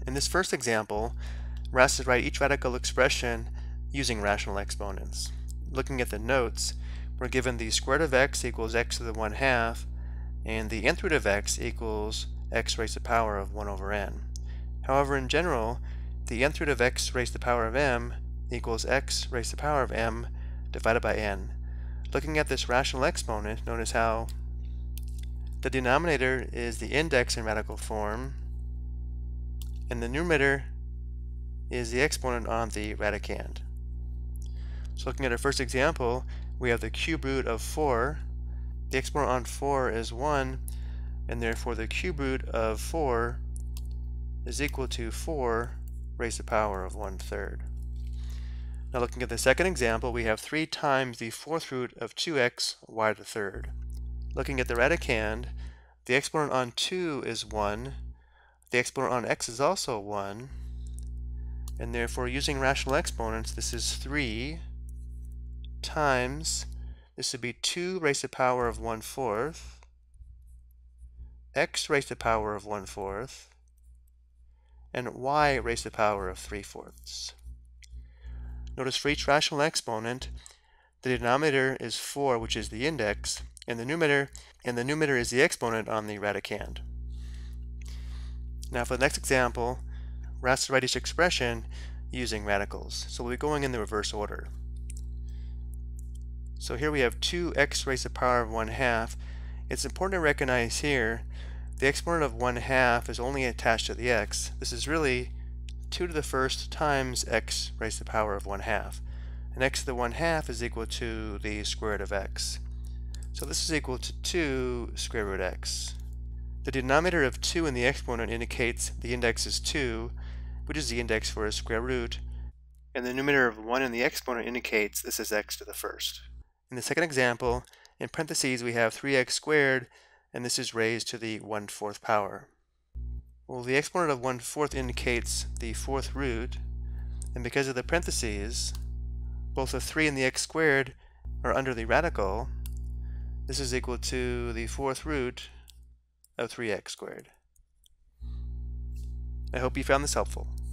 In this first example, we're asked to write each radical expression using rational exponents. Looking at the notes, we're given the square root of x equals x to the 1/2, and the nth root of x equals x raised to the power of 1 over n. However, in general, the nth root of x raised to the power of m equals x raised to the power of m divided by n. Looking at this rational exponent, notice how the denominator is the index in radical form, and the numerator is the exponent on the radicand. So looking at our first example, we have the cube root of 4. The exponent on 4 is 1, and therefore the cube root of 4 is equal to 4 raised to the power of 1/3. Now looking at the second example, we have 3 times the 4th root of 2x y to the 3rd. Looking at the radicand, the exponent on 2 is 1, the exponent on x is also 1, and therefore using rational exponents, this is 3 times, this would be 2 raised to the power of 1/4, x raised to the power of 1/4, and y raised to the power of 3/4. Notice for each rational exponent, the denominator is 4, which is the index, and the numerator is the exponent on the radicand. Now for the next example, we're asked to write each expression using radicals. So we'll be going in the reverse order. So here we have 2x raised to the power of 1/2. It's important to recognize here the exponent of 1/2 is only attached to the x. This is really 2 to the first times x raised to the power of 1/2. And x to the 1/2 is equal to the square root of x. So this is equal to 2 square root x. The denominator of 2 in the exponent indicates the index is 2, which is the index for a square root, and the numerator of 1 in the exponent indicates this is x to the first. In the second example, in parentheses we have 3x squared, and this is raised to the 1/4 power. Well, the exponent of 1/4 indicates the 4th root, and because of the parentheses, both the 3 and the x squared are under the radical. This is equal to the 4th root of 3x squared. I hope you found this helpful.